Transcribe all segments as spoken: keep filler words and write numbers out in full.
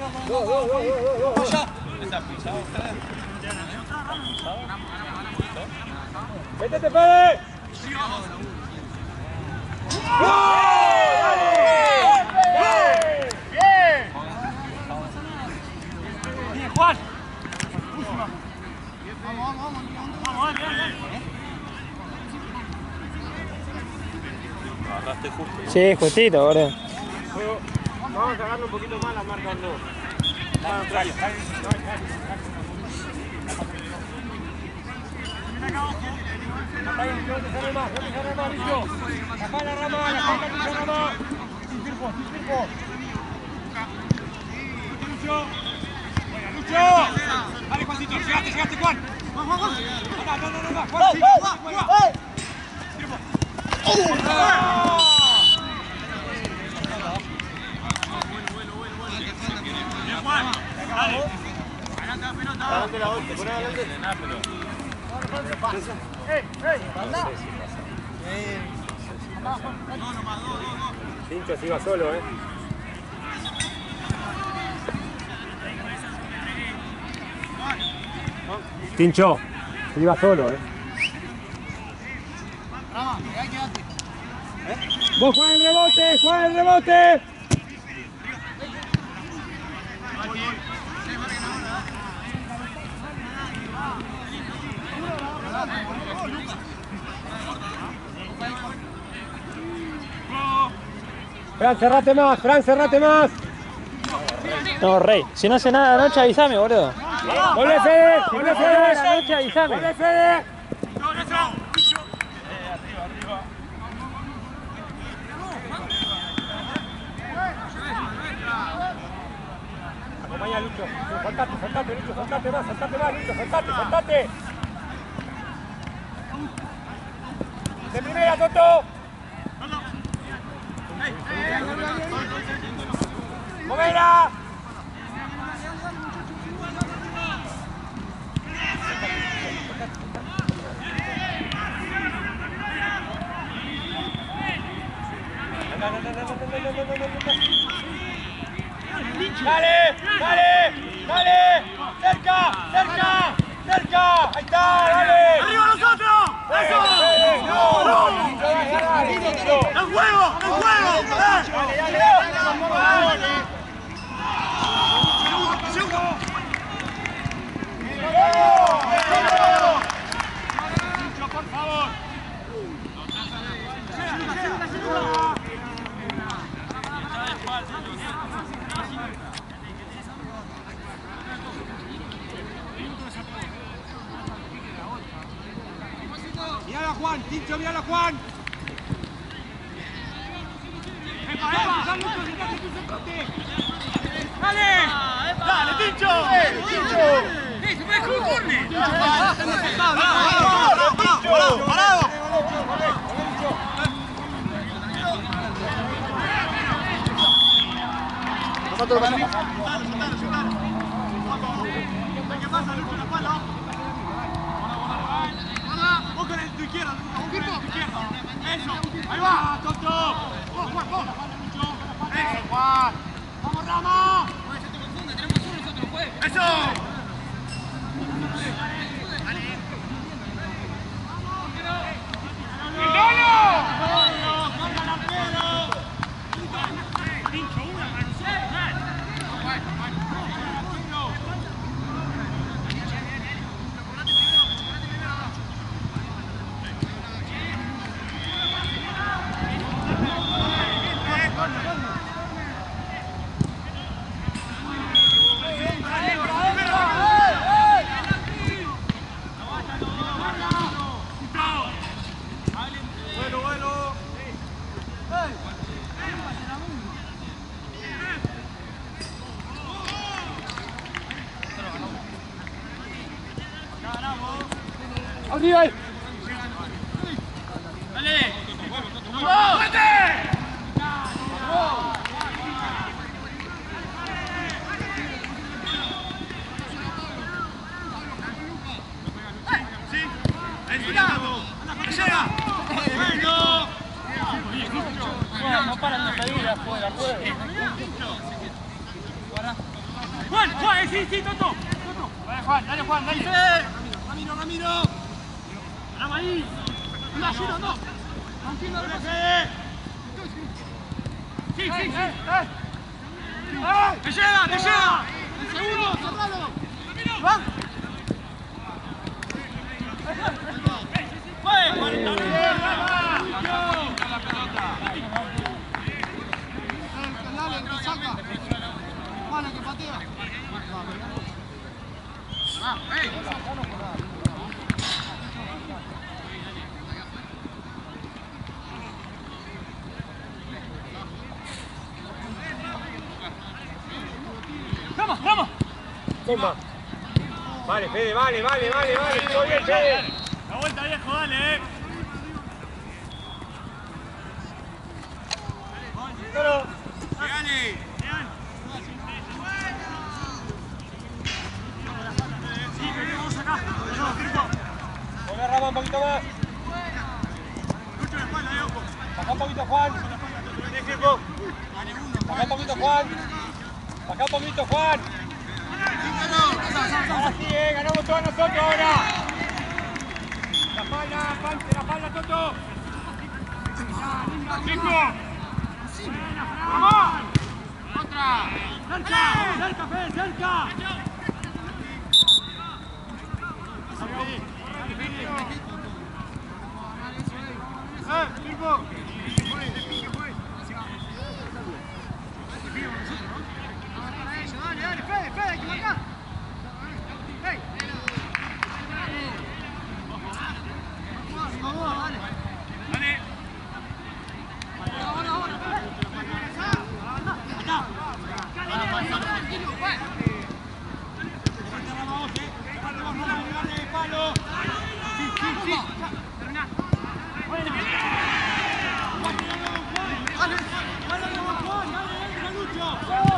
Dos, dos, dos, dos, dos. Vaya. Está pisado. ¡Métete, Fede! ¡Bien! ¡Bien, Juan! Vamos, vamos, vamos. Vamos, bien, bien. Agarraste justo. Sí, justito, boludo. Vamos a sacarle un poquito más la marca al dos. Vamos, Flavio. No te sale más, no te sale más, Richo. Sacá la rama, la saca la rama. Sin circo, sin circo. Lucho. Buena, Lucho. Dale, Juancito, llegaste, llegaste, Juan. Juan, Juan, Juan. No, no, no, no, no. Juan, sí, Juan, Juan. Bien, Juan. Dale. Adelante la pelota. Adelante la bolsa, por ahí adelante. ¡Ey! ¡Ey! ¡Anda! Tincho siga solo, eh. Tincho, se iba solo, eh. Vos juega el rebote, juega el rebote. Fran, cerrate más, Fran, cerrate más. No, Rey. Si no hace nada de la noche, avísame, boludo. ¡Vuelve, Fede! ¡Vuelve, Fede! De la noche, avísame. ¡Vuelve, Fede! Acompaña a Lucho. Saltate, saltate, Lucho, saltate más, saltate más, Lucho, saltate, saltate. De primera, Toto. ¡Movela! ¡Dale! ¡Dale! ¡Dale! ¡Cerca! ¡Cerca! ¡Cerca! ¡Ahí está! ¡Dale! ¡Arriba nosotros! ¡Eso! ¡No! ¡No! ¡El juego! ¡El juego! ¡Dale, dale! ¡Dale! Por favor. Mírala, Juan, Tincho, mírala, Juan. ¡Epa, epa! ¡Dale! ¡Dale, Tincho! ¡Tincho! ¡Eso me dejó un corne! ¡Parado, parado, parado! Nosotros lo venimos. ¿Qué pasa, Lucho, en la espalda? Vos con tu izquierda, vos con tu izquierda. Eso, ahí va, Toto. Vos, Juan, vos. Eso, Juan. ¡Vamos, Rama! No se te confunde, tenemos uno nosotros, juegue. ¡Eso! ¡El gano! ¡Gana el arquero! Pincho, una mano, ¡Arriba ahí! ¡Dale! ¡Muévete! ¡Sí! ¡Llega! ¡Bueno! No paran de pedir afuera, afuera. Juan, Juan, sí, sí, Toto. Toto. Dale, Juan, dale, Juan, dale. Ramiro, Ramiro. Ganamos ahí. No, allí no, no. Tranquilo, no sé. Sí, sí, sí. ¡Te llega, te llega! ¡El segundo, cerralo! ¡Van! ¡Fue! ¡cuarenta minutos! ¡La pelota! Dale, que saca. Vale, que patea. ¡Ah, ey! ¡Vamos, vamos! Toma. Vale, Fede, vale, vale, vale, vale. Estoy bien, Fede. La vuelta, viejo, dale, eh. Pero. Dale. Sí, venimos acá. Ponle Rama un poquito más. Lucho la espalda, eh, ojo. Baja un poquito, Juan. Baja un poquito, Juan. Baja un poquito, Juan. Ahora sí, eh, ganamos todos nosotros ahora. La espalda, Pante, la espalda, Toto. ¡Cinco! ¡Vamos! ¡Otra! ¡Cerca! ¡Cerca, Fede, cerca! ¡Eh, cinco! Dale, dale, Fede, Fede, que marcá. ¡Hey! Vamos, dale. Dale. Ahora, ahora, sí, sí, sí. Terminá. Bueno. Dale, dale, Juan, dale, entra, Lucho.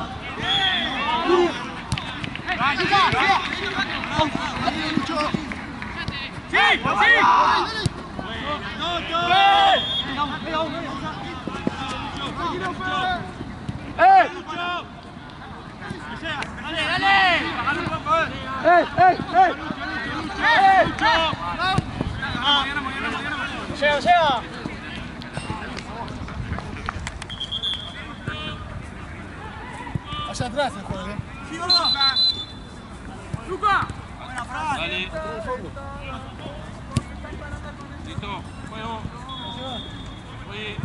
¡Ahí está! ¡Dale, Lucho! ¡Sí! ¡Sí! ¡No, no! ¡Pegamos, pegamos! ¡Eh! ¡Lucho! ¡Dale, dale! ¡Eh, eh, eh! ¡Eh! ¡Lucho! ¡Llega, llega! Allá atrás el juego, ¿eh? ¡Sí, vamos! ¡Luca! ¡Buena frase! Dale. Listo. Juego. Oye.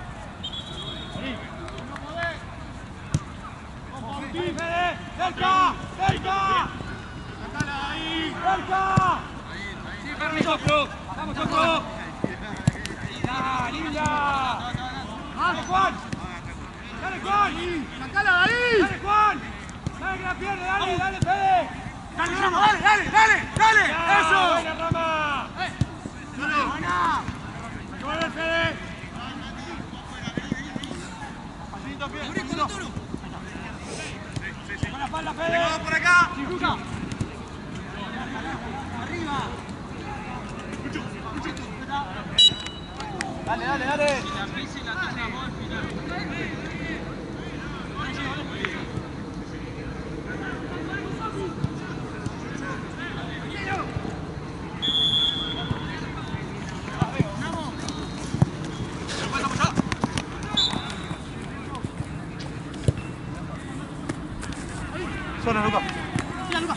¡Cerca! ¡Cerca! ¡Sacala ahí! ¡Cerca! Sí, permiso, Cruz. Vamos, Cruz. ¡Linda, linda! ¡Vamos, Juan! ¡Dale, Juan! ¡Sacala de ahí! ¡Dale, Juan! ¡Dale que la pierde! ¡Dale, dale, Fede! ¡Dale, Rama! ¡Dale, dale, dale! ¡Dale! ¡Eso! ¡Buena, Rama! ¡Dale! ¡Buena! ¡Dale, Fede! ¡Pasito, pie! ¡Pasito! ¡Con la espalda, Fede! ¡Vamos por acá! ¡Sí, Luca! ¡Arriba! Dale, dale, dale. Zona, Luca. ¡Mira, Luca!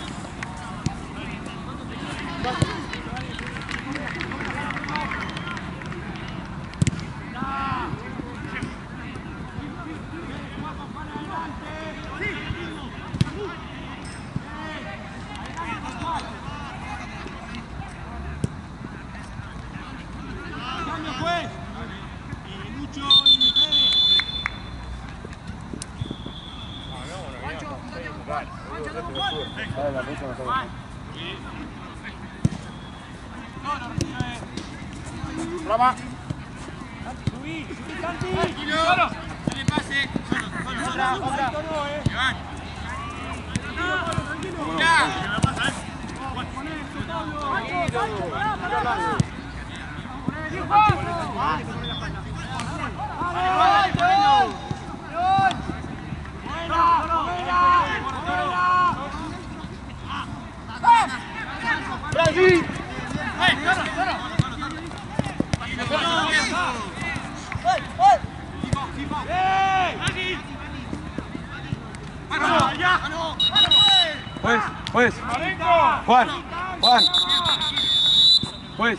Rama. ¡Subí! ¡Subí, Santi! ¡Solo! ¡Dale pase! ¡Solo! ¡Otra! ¡Otra! ¡Leván! ¡Ya! ¡Buena! ¡Buena! así. ¡Eh, corre, corre! Pues, pues. Juan, Juan. Pues.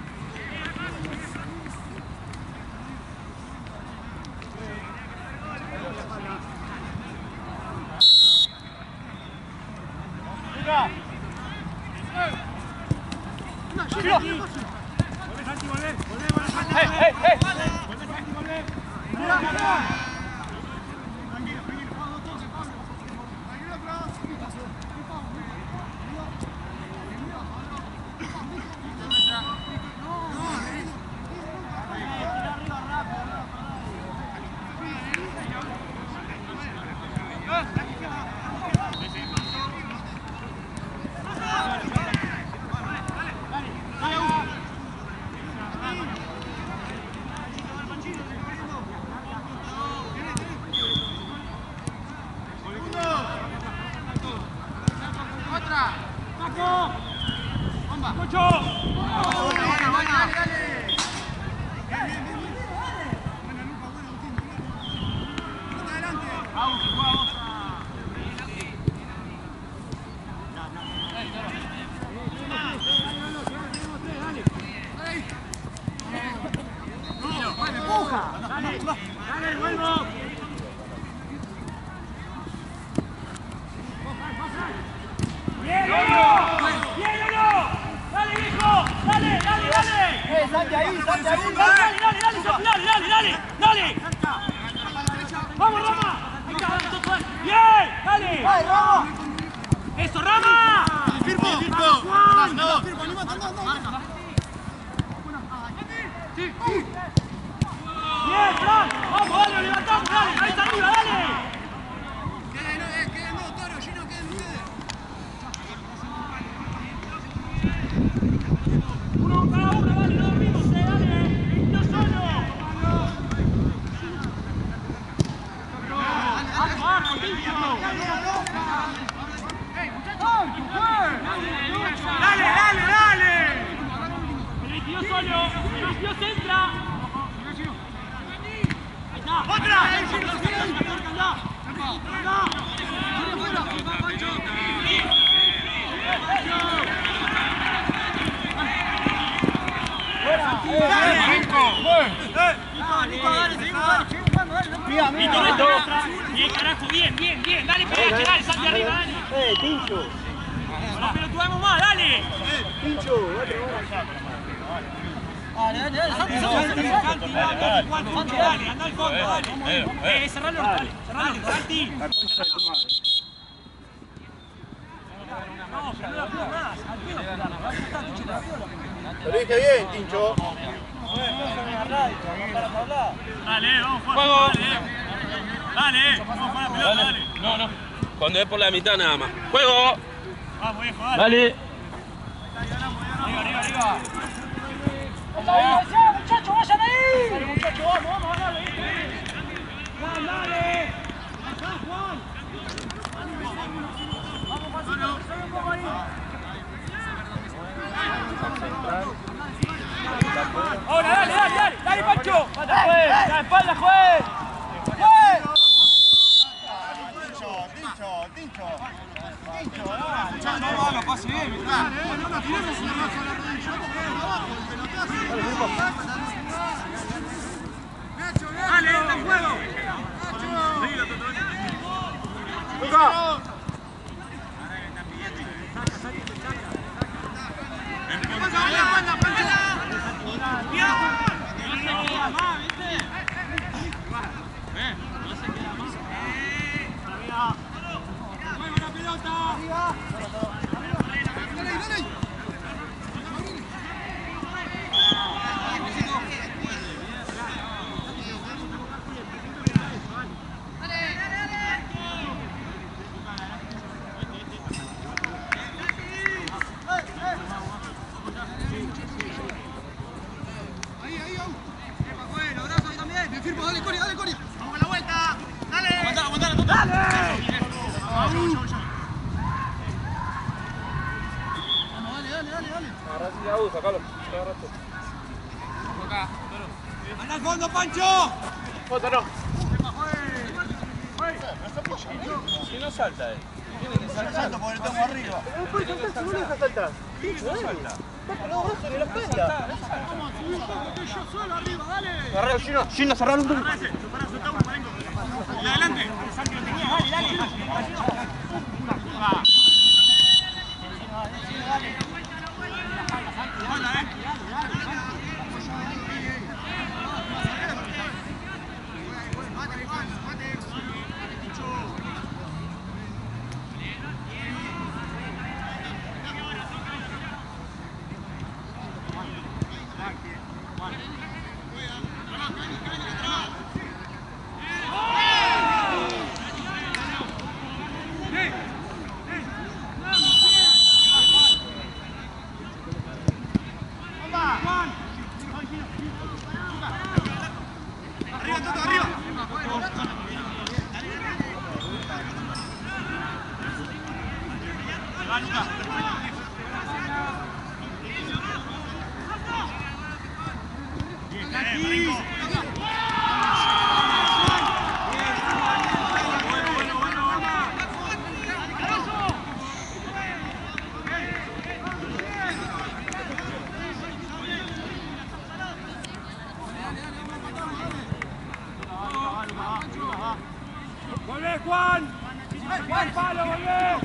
Bien, carajo, bien, bien, bien. Dale, pegache, dale, salte arriba, dale. ¡Eh, Tincho! No, pero tú vamos más, dale. ¡Tincho! ¡Dale, Dale, dale, dale, Santi, Santi, Santi, Santi, dale, anda al fondo, dale. Eh, cerralo, dale, cerralo, Santi. No, pero no la pido más, al pedo, Lo dije bien, Tincho. Dale, vamos a jugar. Dale, vamos a jugar la pelota, dale. No, no. Cuando es por la mitad nada más. ¡Juego! Vamos, viejo, dale. Dale. Arriba, arriba, arriba. ¡Vaya, muchachos, vayan ahí! Dale, muchachos, vamos, vamos, dale. Juan, dale. Acá, Juan. Vamos, Juancito, que se ve un poco ahí. Ahora, dale, dale, dale, dale, Pancho. ¡Pata, juez! ¡La espalda, juez! ¡Juez! Tincho, Tincho, Tincho. Tincho, No, no, no, pase bien. no lo tiremos una más a la rodilla. Abajo, el pelotazo. Dale, entra en juego. Luca. Dale, dale, dale. Raúl, sacalo. ¡Anda al fondo, Pancho! Otra no. Si no salta él. Tiene que saltar. Salto porque lo tengo arriba. No puede saltar, si no lo deja saltar. No salta. Está los brazos en la espalda. Vamos a subir todo, estoy yo solo arriba, dale. Agarralo, Gino. Gino, cerralo un poco. Y adelante. Santi lo tenía, dale, dale. Va. Hola, eh. Arriba, Toto, arriba. Va, Luca. Bien, Rico. ¡Volvé, Juan! ¡Juan, palo, volvé!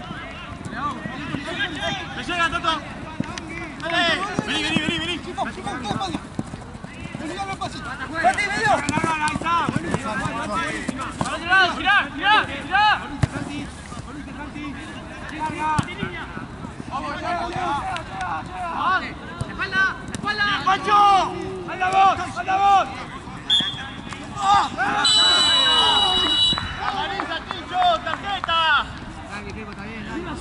¡Me llega, Toto! ¡Dale! ¡Vení, vení, vení, vení! Chicos, chicos, todo fácil. Venían los pases. ¡Santi, medio! ¡Ahí está! ¡Buenísima! ¡Para otro lado! ¡Girá, girá, girá! Santi, volviste, Santi. Larga. Vamos, vamos. ¡Espalda! ¡Espalda! ¡Bien, Pancho! ¡Anda vos! ¡Anda vos! ¡Amarilla, Tincho! ¡Tarjeta! Dale, Kepo, está bien, dale.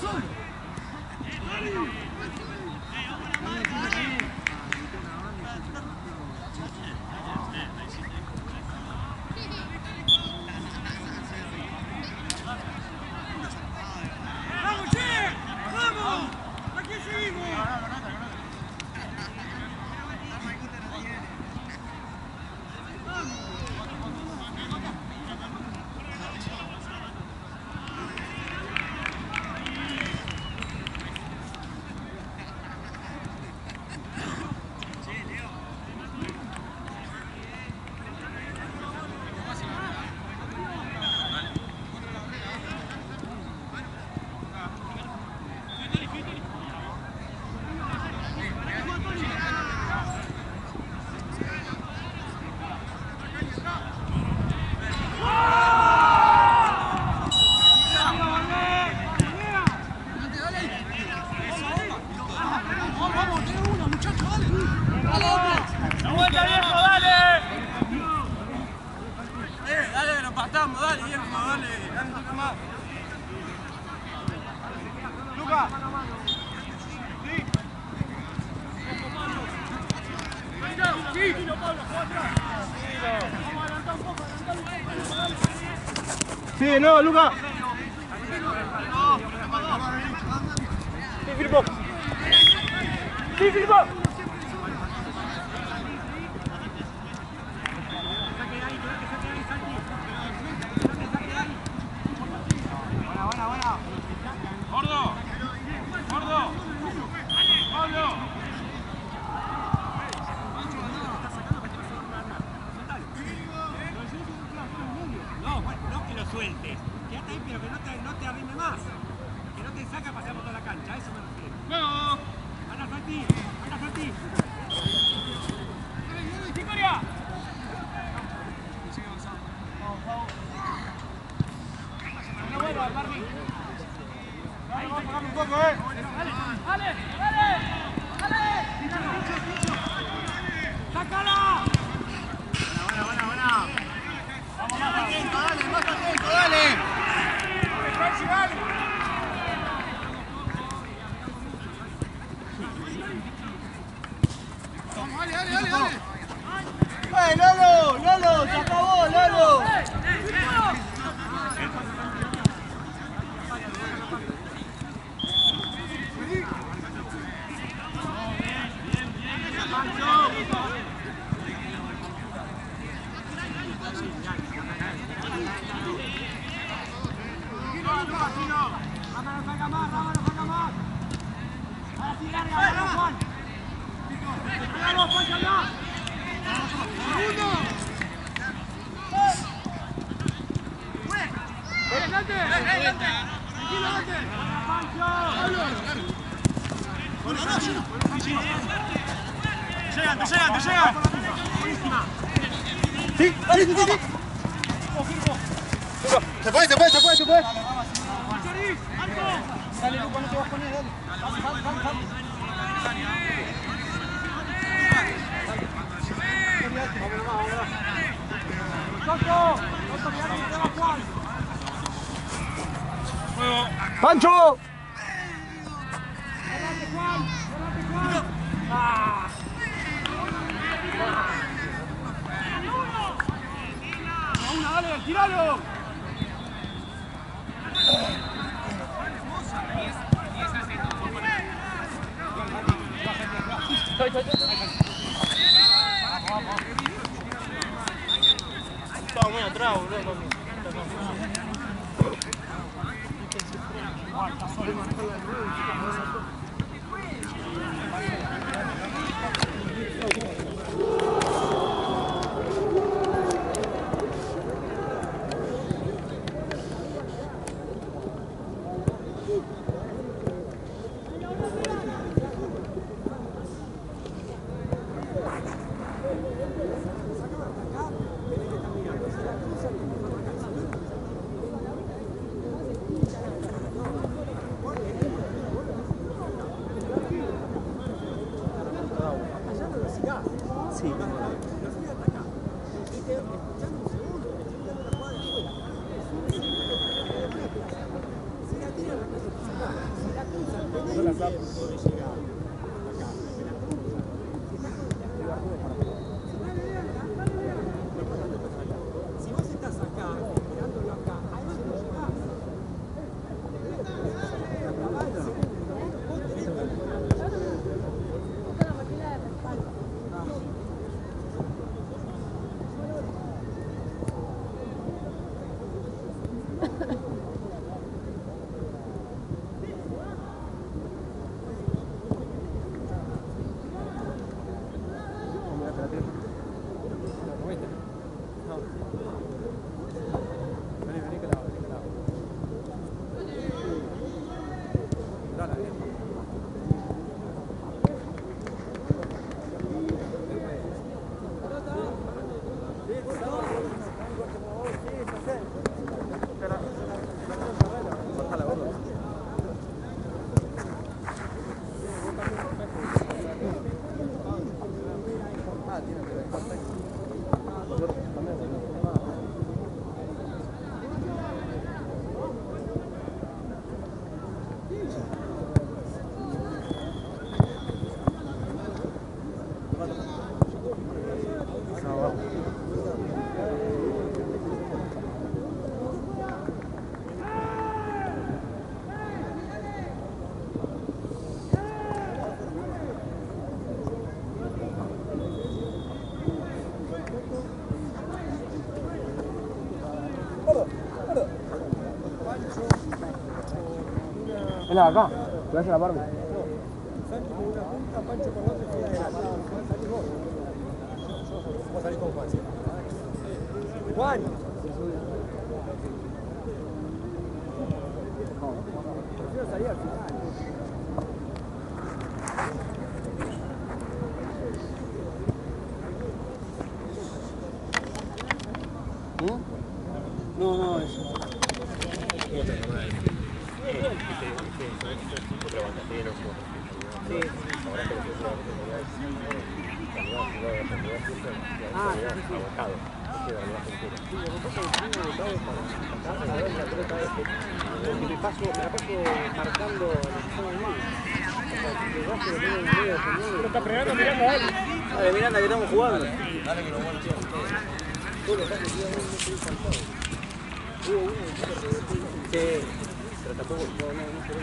¡Vamos, che! ¡Vamos! ¡Aquí seguimos! ¡Aguanta, viejo, dale! Eh, dale, lo pasamos, dale, viejo, dale, dale un toque más. Luca. Sí. Sí. Sí. Sí, de nuevo, Luca. Sí, Filipo. Sí, Filipo. ¡Gordo! ¡Gordo! ¡Pablo! No, bueno, no que lo sueltes. Quédate ahí, pero que no te, no te arrime más. Que no te saca a pasear por toda la cancha, a eso me refiero. ¡Luego! ¡Anda, Santi! ¡Anda, Santi! ¡Victoria! No vuelva, Barbie. Vamos a pagar un poco, eh. ¡Dale! ¡Dale! ¡Dale! ¡Dale! ¡Sácala! Buena, buena, buena. Vamos, más atento, dale, más atento, dale. Vamos, dale, dale, dale, dale. ¡Eh, Lolo! ¡Lolo! ¡Se acabó, Lolo! Bien, Rama no salga más, Rama no salga más. Ahora sí, larga, larga, Juan. Larga, Juan, salga. ¡Segundo! ¡Adelante! ¡Adelante! ¡Tranquilo, adelante! Pancho. Bueno, no, yo no. ¡Llegan, te llegan, te llegan! Buenísima. Sí, sí, sí, sí. Se puede, se puede, se puede, se puede. Dale, Luca, no te vas con él, dale. Vamos, vamos, vamos, vamos. Toto, Toto, mirá que te va Juan. ¡Pancho! Adelante, Juan. Adelante, Juan. Ah. Una, dale, tiralo. Estaba muy atrás, boludo. Sí. Si vos estás acá, mirándolo acá, a eso no llegás. Es la de acá, te vas a la barba. Santi con una punta, Pancho con la otra y queda adelante. Salís vos. Vos salís con Juan. Juan. Prefiero salir al final. No, no, eso. Ah, me paso, me la paso marcando la zona del medio. Pero está fregando Miranda, dale. Dale, Miranda, que estamos jugando. Dale que lo vuelvo. Sí, pero tampoco, no, no, no se ve.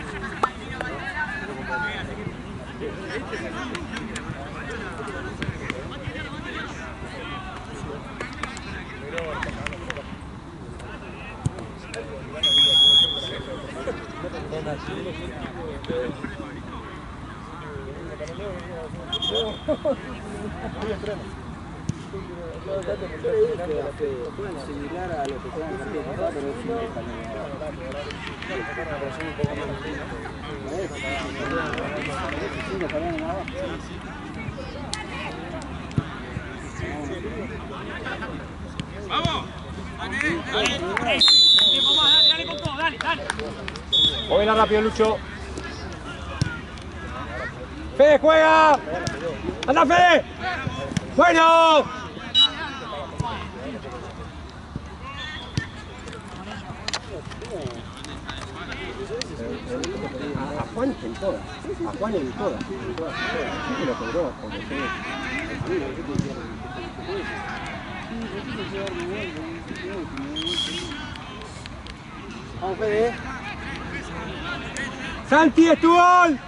Pero Muy extremo. Yo le dije a Fede, juegan similar a lo que juegan en partido pasado, pero es un español. Pero son un poco más distintos. Cinco salones nada más. ¡Vamos! Dale, dale, tiempo más, dale, dale con todo, dale, dale. Juega rápido, Lucho. Fede, juega. ¡Anda, Fede! ¡Bueno! A Juan en todas. A Juan en todas. Sí que lo cobró como que... Vamos, Fede. ¡Santi, es tu gol!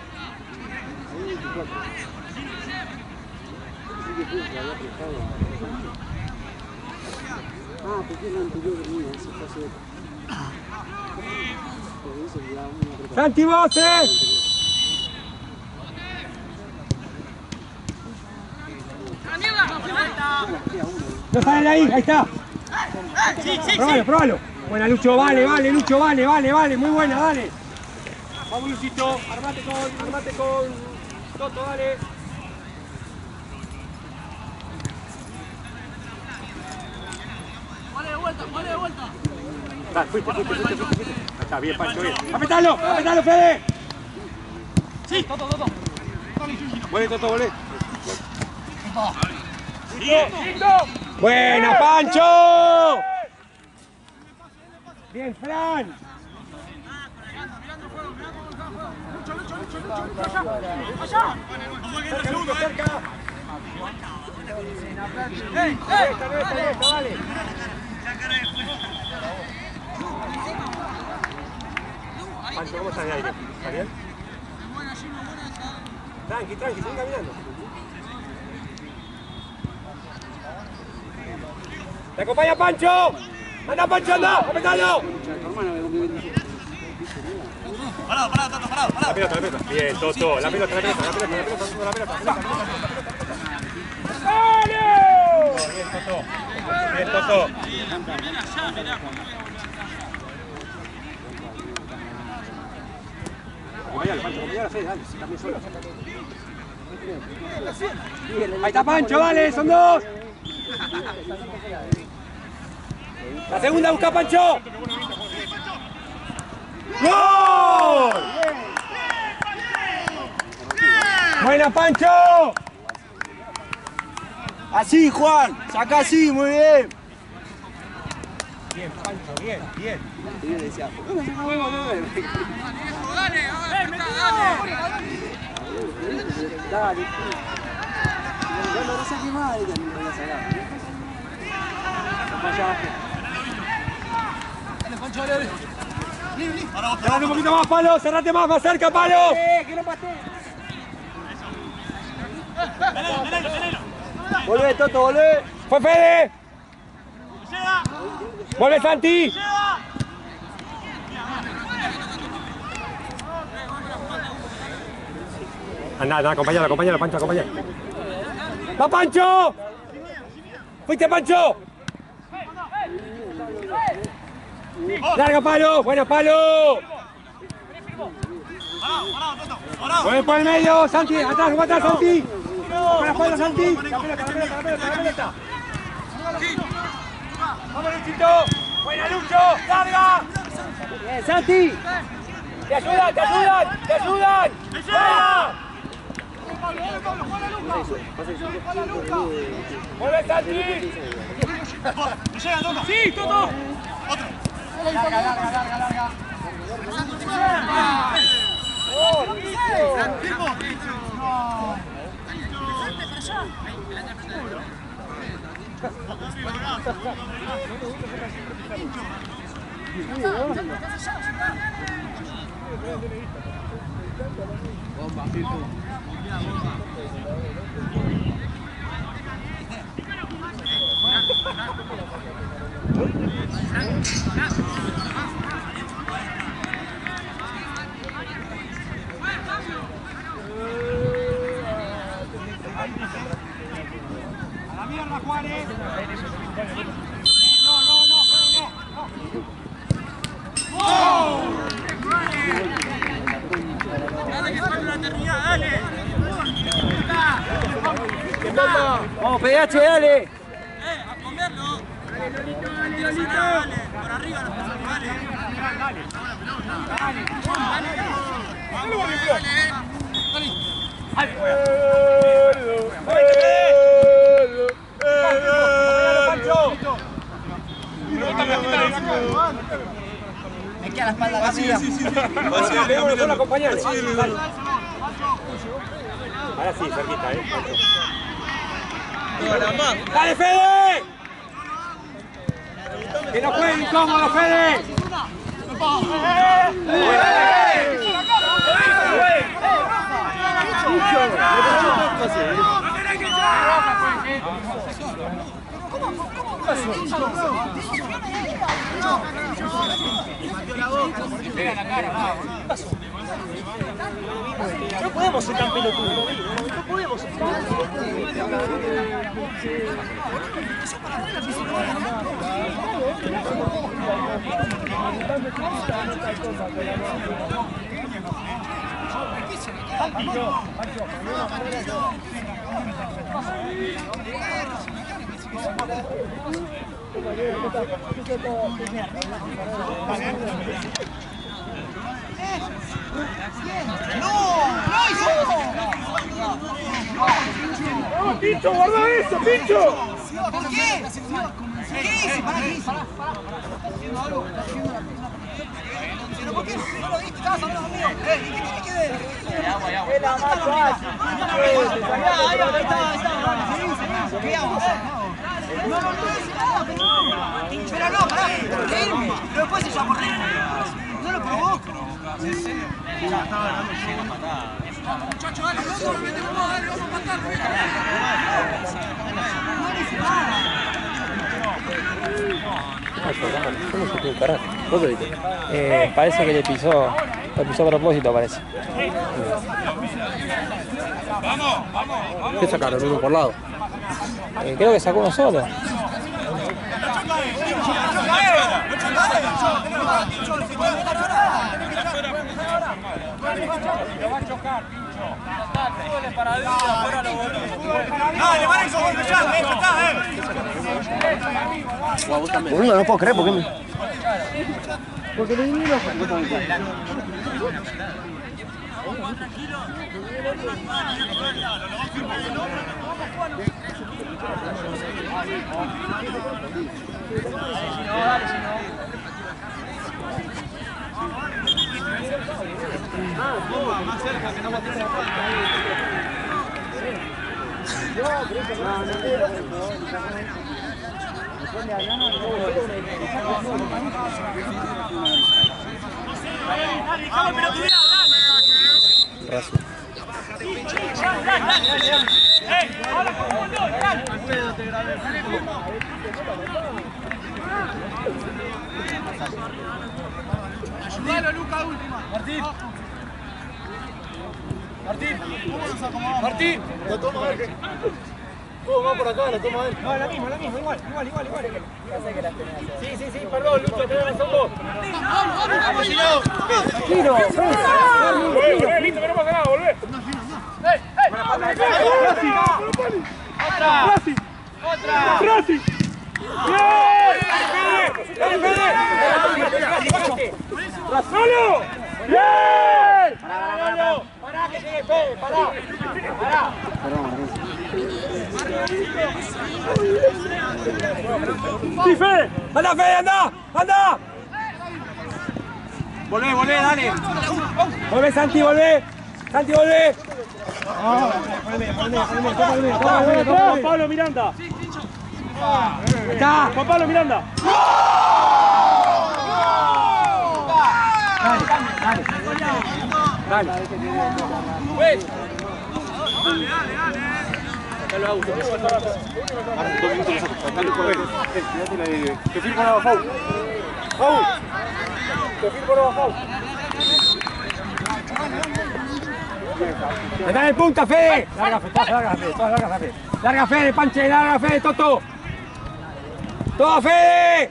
Ah, porque es la anterior que mía, ese fue hace... ¡Santi, vos, eh! No sale de ahí, ahí está. Sí, sí, Probalo, probalo. Buena, Lucho, vale, vale, Lucho, vale, vale, vale. Muy buena, dale. Vamos, Luchito, armate con, armate con Toto, dale. Vale de vuelta, vale de vuelta. Dale, fuiste, fuiste, fuiste, fuiste, fuiste. Ahí está, bien, Pancho, bien. ¡Apretalo! ¡Apretalo, Fede! Sí, Toto, Toto. Vuelve, Toto, volvé. ¡Buena, Pancho! Bien, Fran. Lucho, Lucho, Lucho, Lucho, allá. Allá. Cerca, Lucho, cerca. ¡Ey, ey! Está bien, está bien, dale. Pancho, ¿cómo estás de aire? ¿Está bien? Tranqui, tranqui, sigue caminando. ¡Te acompaña Pancho! ¡Anda, Pancho, anda! ¡Apretalo! Parado, parado, Toto, parado, parado. La pelota, la pelota. Bien, Toto. La pelota, la pelota, la pelota, la pelota, la pelota, la pelota. ¡Dale! Bien, Toto. Bien, Toto. Acompañalo, Pancho, acompañalo a Fede, dale, también solo. Ahí está Pancho, vale, son dos. La segunda busca Pancho. ¡Gol! ¡Buena, Pancho! Así, Juan, saca así, muy bien. Bien, Pancho, bien, bien. Y yo le decía, ¿por qué no saca huevo, no? Dale, dale. Dale, no lo saque más, y también lo voy a sacar. Allá abajo. Dale, Pancho, dale, dale. Cerrate un poquito más, Palo, cerrate más, más cerca, Palo. ¡Eh, que no pateé! Volvé, Toto, volvé. Fue Fede. Vuelve Santi. Anda, anda, acompáñalo, acompáñalo, Pancho, acompáñalo. ¡Va, Pancho! ¡Fuiste, Pancho! ¡Larga, Palo! ¡Buena, Palo! ¡Vuelve por el medio, Santi! ¡Atrás, atrás, Santi! ¡Buena, Palo, Santi! ¡La pelota, la pelota, la pelota, la pelota! ¡Vamos, Luchito! ¡Buena, Lucho! ¡Larga! Bien, Santi. ¡Te ayudan, te ayudan! ¡Te ayudan! ¡Buena! ¡Vuelve, Santi! Sí, Toto. Otro. Larga, larga, larga, larga. ¡Oh, Vamos, P H, dale. Eh, a comerlo. Tira sana, dale. Por arriba los pasos, dale. Dale. Dale. Dale. Me queda la espalda vacía. Sí, sí, sí. Acompañale. Ahora sí, cerquita, eh. ¡Dale, Fede! ¡Que no juegue incómodo, Fede! No podemos ser tan pelotudos, no podemos ser tan ¡No, Pincho, guarda eso, Pincho! ¿Por qué? ¿Qué hice? ¿Para qué hice? ¿Haciendo algo? ¿Estás haciendo la cosa? ¿Pero por qué no lo viste? Estabas hablando conmigo. ¿Eh? ¿Y qué tiene que ver? Es la más fácil. Ahí está, ahí está. ¿Qué hago? No, no, no dice nada, pero no. Pero no, pará, tengo que irme. Pero después se llama por ritmo. No lo provoco. Ya estaba ganando el cielo patada. Muchachos, dale, loco, lo metemos más, dale, vamos a matar. No dice nada. ¿Cómo se puede parar? ¿Vos lo viste? Eh, parece que le pisó, lo pisó a propósito, parece. Vamos, vamos, vamos. ¿Qué sacaron? Uno por lado. Eh, creo que sacó uno solo. Lo va a chocar, Pincho. Dale, paradilla, fuera los boludos. Dale, van eso, ya, está, eh. Boludo, no puedo creer, ¿por qué me...? Porque le vinieron. Más cerca, que no va a tener ayúdalo, Luca, última. Martín. Martín. ¿Cómo nos acomodamos? Martín. La toma él. ¿Cómo va por acá? La toma él. No, la misma, la misma, igual, igual, igual, igual. Ya sé que las tenés. Sí, sí, sí, perdón, Lucha, tenés razón vos. Tiro, Volvé, listo, que no pasa nada, volvé. ¡Ey, ey! ¡Otra! ¡Rasi! ¡Otra! ¡Rasi! ¡Bien! ¡Dale, Fede! ¡Solo! ¡Bien! ¡Pará, Lolo! ¡Pará, que llegue Fede! ¡Pará! ¡Pará! ¡Sí, Fede! ¡Anda, Fede, anda! ¡Anda! Volvé, volvé, dale. Volvé, Santi, volvé. Santi, volvé. Juan Pablo Miranda. Acá. Juan Pablo Miranda. Dale, dale. Dale. Dale, dale. Acá lo hago. Ahora, dos minutos lo saco. Dale, joder. Que firma la Fau. Fau. Que firmo no bajado. ¡Está en el punta, Fede! Larga, Fede, todas largas, Fede, todas largas, Fede. Larga, Fede, Panche, larga, Fede, Toto. ¡Todo, Fede!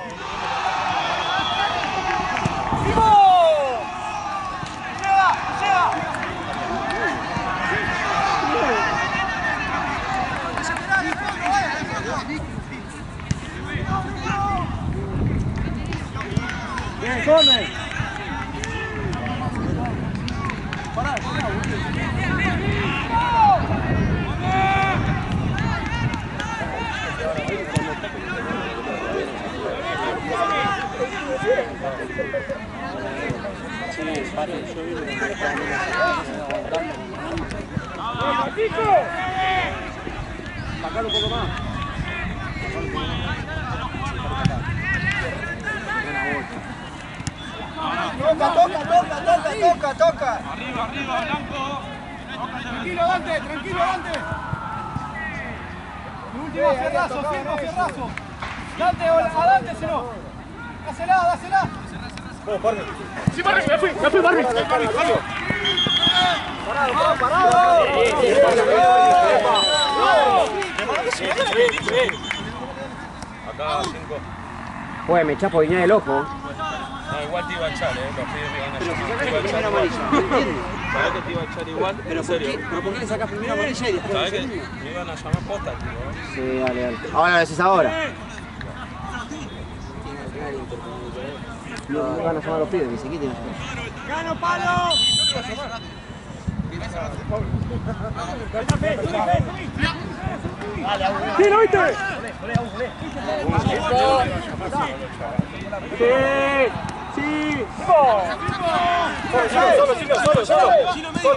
¡Vamos! ¡Lleva, lleva! Bacalo un poco más. Toca, toca, toca, toca, toca, toca. Arriba, arriba, Blanco. Tranquilo, Dante, tranquilo, Dante. Último fierrazo, firmo, fierrazo. Dante, a Dante, se no. Dásela, dásela. Vamos, Barbie. Sí, Barbie, me fui, me fui, Barbie. Barbie, Barbie. Parado, parado, parado. Acá, cinco. Pues me echás por guiñar el ojo. No, igual te iba a echar, eh. Los pibes me iban a echar. Te iba a echar Primera igual. amarilla, ¿entiendes? Sabés que te iba a echar igual, Pero en ¿por serio. qué, pero ¿por qué le sacás primero amarilla y después Sabés el que segundo? me iban a llamar posta, tío. Sí, dale, dale. Ahora lo decís ahora. No, van a llamar a los pibes, que se quiten. ¡Gano, palo! ¡Sí, lo viste! ¡Sí! ¡Sí! Solo, solo, solo, solo, solo. Solo.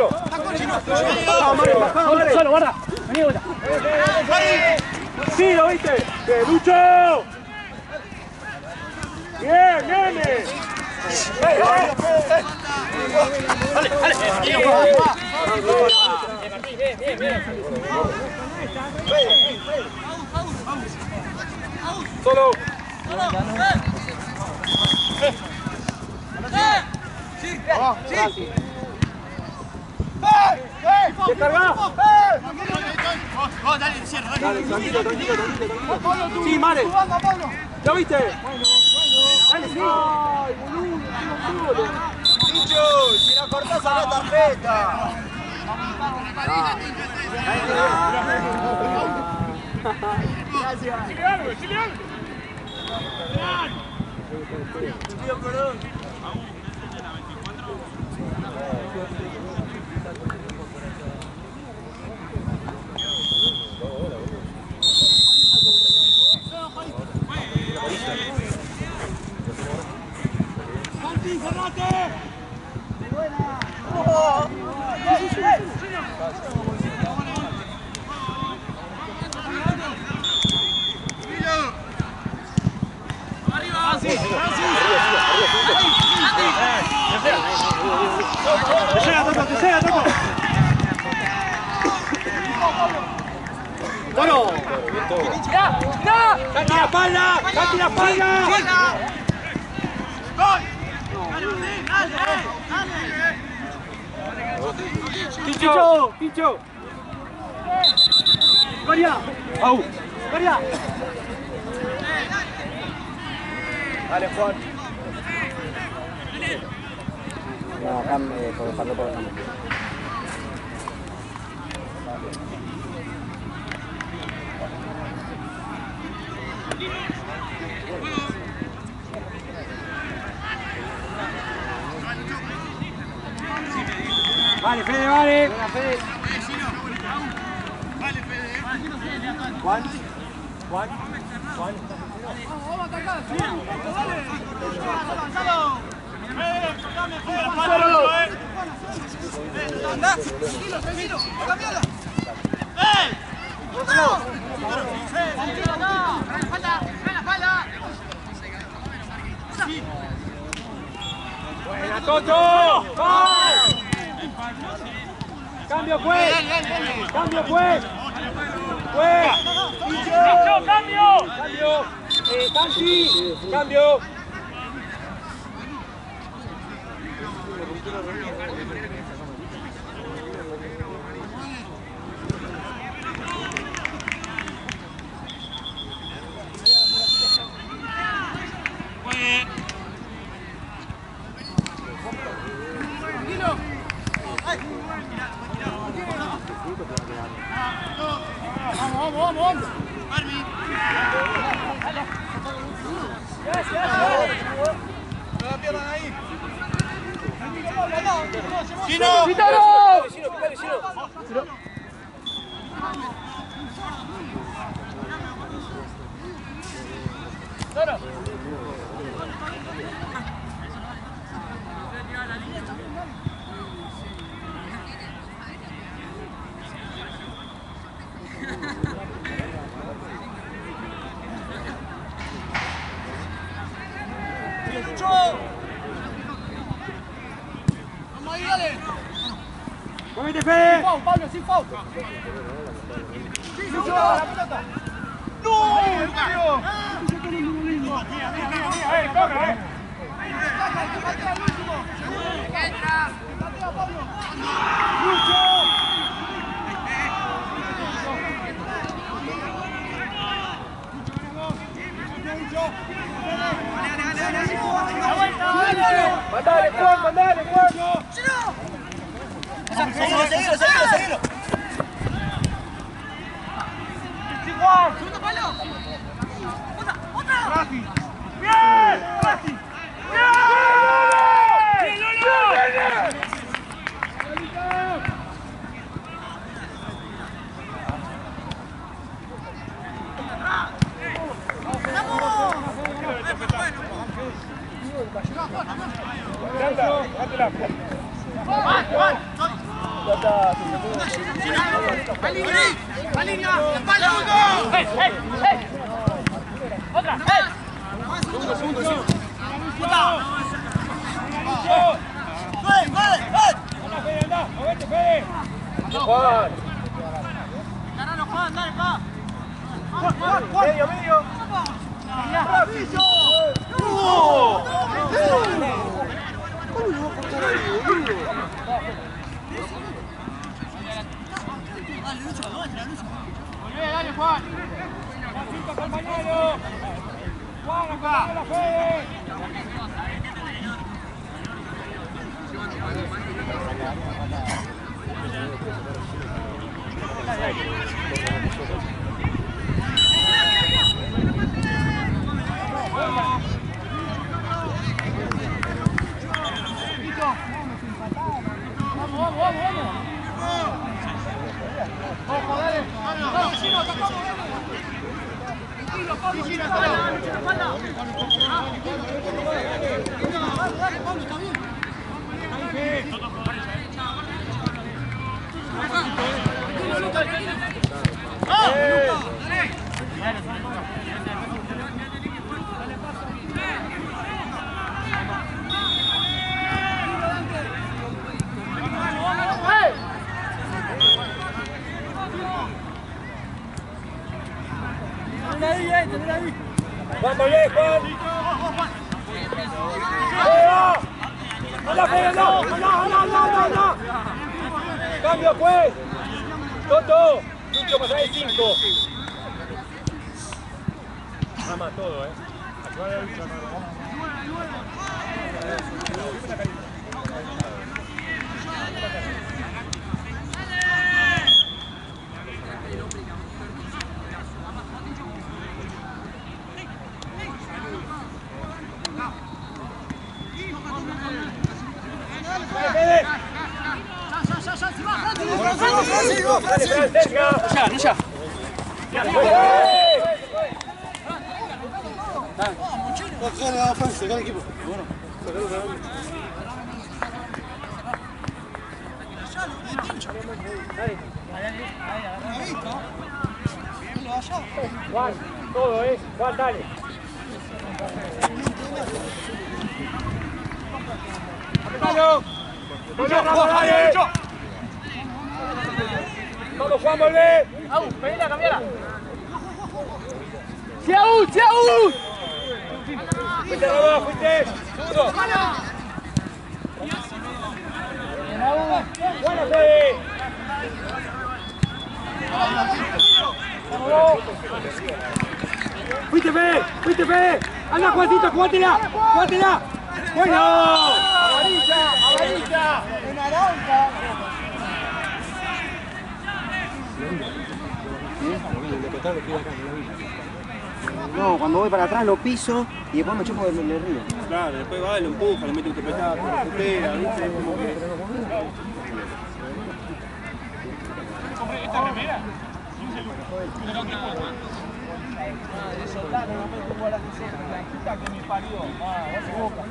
Solo, guarda. Vení, vuelta. ¡Sí, lo viste! ¡Bien, Lucho! ¡Bien, viene! Solo. Descarga. Dale, cierra, dale. Dale, tranquilo, tranquilo, tranquilo, tranquilo. Sí, Mare. ¿Lo viste? Dale, sí. Ay, boludo. Pincho, si la cortás a la tarjeta. Chile algo, chile algo. Santi, cerrate. Desea, Toco, desea, Toco. Solo. ¡Mira! ¡Mira! ¡Santi la espalda! ¡Santi la espalda! ¡Dale, dale! ¡Pincho! ¡Pincho! ¡María! ¡Au! ¡María! Dale, Juan. Ya, acá me por dejarlo por acá. Vale, Fede, vale. Vale, Fede. Juan. Juan. Juan. Vamos a atacar, sí. Dale. Avanzalo. Eh, tocame, Fede, la pala, eh. Anda, tranquilo, tranquilo. Cambiala. ¡Eh! ¡No! ¡Tranquilo acá! ¡Falta! ¡Ven la espalda! ¡Buena, Toto! ¡Gol! ¡Cambio, pues! ¡Cambio, pues! ¡Pues! ¡Pincho! ¡Cambio! ¡Cambio! ¡Eh, Santi! ¡Cambio! Vamos, vamos, vamos. Armin. No la pierdan ahí. ¡Chino! ¡Quítalo! ¡Solo! ahí, dale. ¡Muévete, Fede! Sin Pablo, sin foul. Sí, seguro, la pelota. ¡No! Mira, mira, mira, eh, corre, eh. Entra. ¡Mandale, Juan! ¡Mandale, Juan! Seguilo, seguilo, seguilo, seguilo. Juan. Segundo palo. Otra, otra. Rati. Bien, Rati. Bien. Medio, medio. Dale, Juan. Juancito, compañero. Juan, acompaña la Fede. Vamos, vamos, vamos, vamos. Ojo, dale. Dale, Chino, atacamos, dale. Tranquilo, Pablo, Chino, espalda, Chino, espalda. Dale, dale, Pablo, está bien. ¡Ah! ¡Vámonos, Juan! ¡Anda, Fede, no! ¡Anda, anda, anda, anda! ¡Cambio, pues! ¡Toto! Lucho, pasá de cinco. Ama todo, ¿eh? Ayúdale a Lucho, hermano. Ya, no ya. Juan, todo, eh. Juan, dale. ¡Vamos! ¡Vamos, Juan, volvé! ¡Au! ¡Venila a cambiarla! ¡Ciaú! ¡Ciaú! ¡Fuiste, Ramón! ¡Fuiste! ¡Seguro! ¡Buena, Fede! ¡Fuiste, Fede! ¡Fuiste, Fede! ¡Anda, Juancito! ¡Jugátela! ¡Jugátela! ¡Bueno! ¡Amarilla! ¡Amarilla! ¡En naranja! No, cuando voy para atrás lo piso y después me chupo del río. Claro, después va, lo empuja, le mete un tepetazo, lo supera, ¿viste? Como que... ¿Compré esta remera? quince lucas. De soldado, no me pongo la quita que me parió. Ah, vas a boca.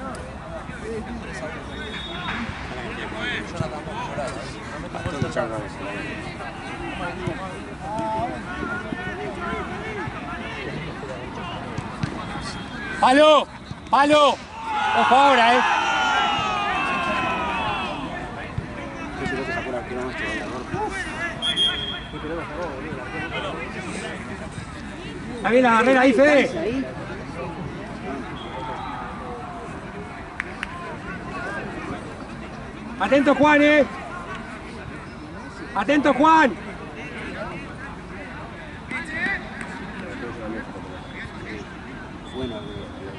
¡Palo! ¡Palo! ¡Ojo ahora, eh! Está bien la barrera ahí, Fede. Atento, Juan, eh. Atento, Juan. Bueno.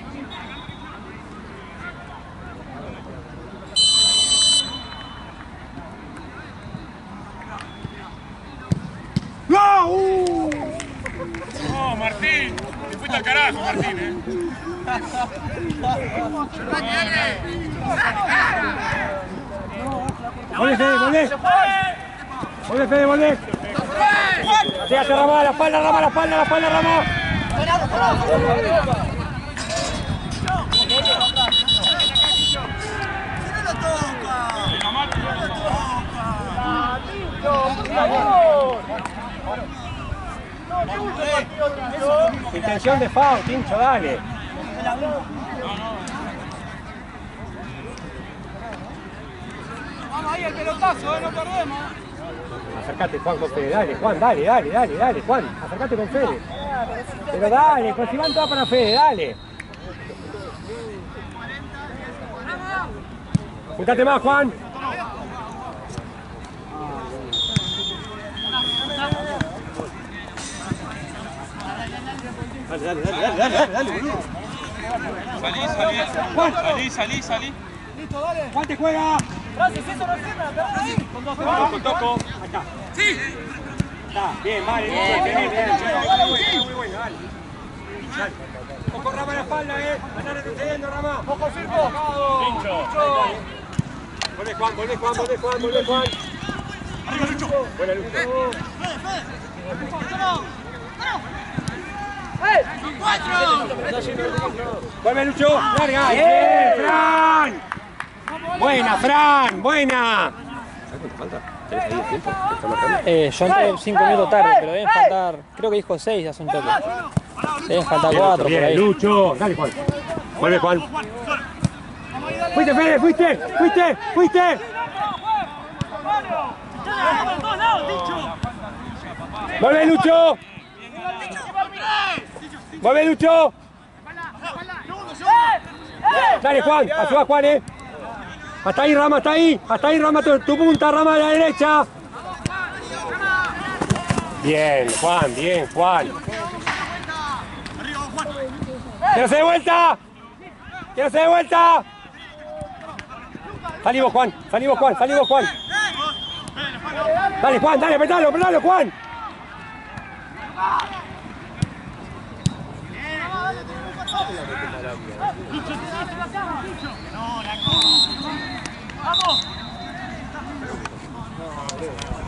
¡No! Uh. No, Martín. Te fuiste al carajo, Martín, eh. Volvé, Fede, volvé. Volvé, Fede, volvé. Hacíate, Ramón, la espalda, Ramón, la espalda, la espalda, Ramón. Intención de foul, Tincho, dale. Vamos ahí el pelotazo, eh, no perdemos. Acercate, Juan, con Fede, dale, Juan, dale, dale, dale, dale, Juan, acercate con Fede. Pero dale, pues si van todas para Fede, dale. Juntate más, Juan. Dale, dale, dale, dale, dale, dale, boludo. Salí, salí. Juan. Salí, salí, salí. Listo, dale. Juan te juega. Francis, eso no firma, pero ahí. Con dos Toco, con toco. Ahí está. Sí. Está, bien, vale, bien, bien, bien. Muy bueno, dale. Dale. Ojo, Rama, la espalda, eh. Está retrocediendo, Rama. Ojo, Firpo. Pincho. Volvé, Juan, volvé, Juan, volvé, Juan, volvé, Juan. Arriba, Lucho. Buena, Lucho. Vuelve, Lucho. Larga. Bien, Fran. Buena, Fran, buena. Eh, yo entré cinco minutos tarde, pero deben faltar, creo que dijo seis hace un toque. Deben faltar cuatro por Bien, ahí. Lucho. Dale, Juan. Vuelve, Juan. Fuiste, Fede, fuiste, fuiste, fuiste. Vuelve, Lucho. Vuelve, Lucho. Dale, Juan, ayuda a Juan, eh. Hasta ahí, Rama, hasta ahí. Hasta ahí, Rama, tu, tu punta, Rama a la derecha. Bien, Juan, bien, Juan. ¡Quiero hacer de vuelta! ¡Quiero hacer de vuelta! Salimos, Juan, salimos, Juan, salimos, Juan. Dale, Juan, dale, apretalo, apretalo, Juan. ¡Vamos!